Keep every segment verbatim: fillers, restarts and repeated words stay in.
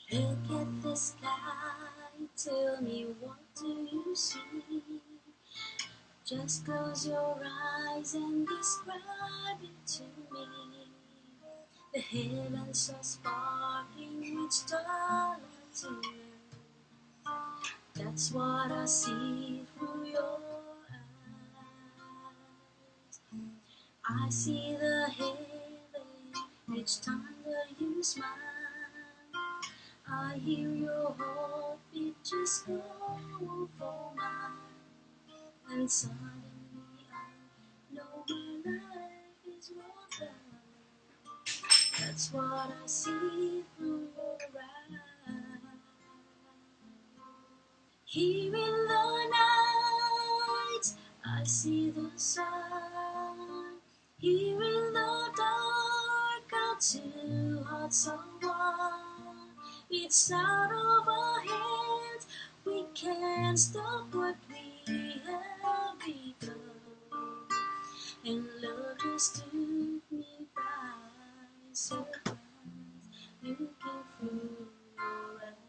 Look at the sky, tell me what do you see? Just close your eyes and describe it to me. The heavens are sparkling with starlight tonight. That's what I see through your eyes. I see the heaven each time that you smile. I hear your heartbeat just go for mine. And suddenly I know my life is worthwhile. That's what I see through your eyes. Here in the night, I see the sun. Here in the dark, our two hearts are one. It's out of our hands, we can't stop what we have begun. And love just took me by surprise, looking through your eyes.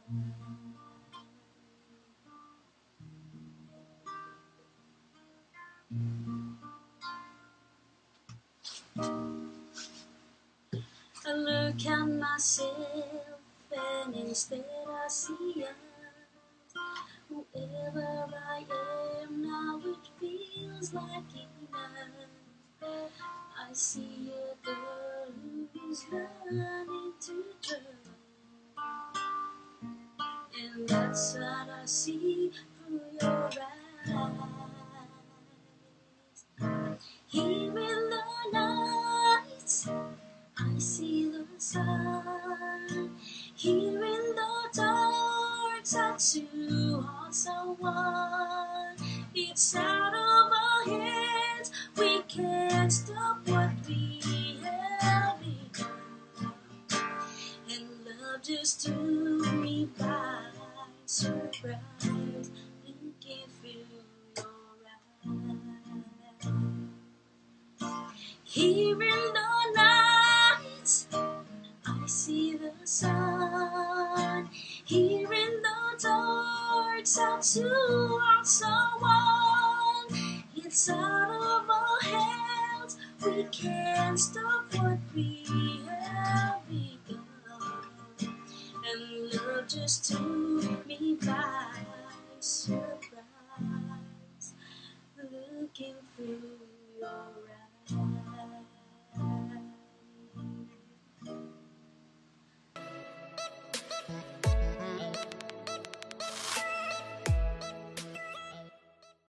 I look at myself and instead I see us. Whoever I am now, it feels like enough. I see a girl who's learning to trust, and that's what I see through your eyes. Here in the night, I see the sun. Here in the dark, our two hearts are one. It's out of our hands, we can't stop what we have begun. And love just took me by surprise, looking through your eyes. Here in the night, I see the sun. Here in the dark, our two hearts are one. It's out of our hands, we can't stop what we have begun. And love just took me by surprise, looking through your eyes.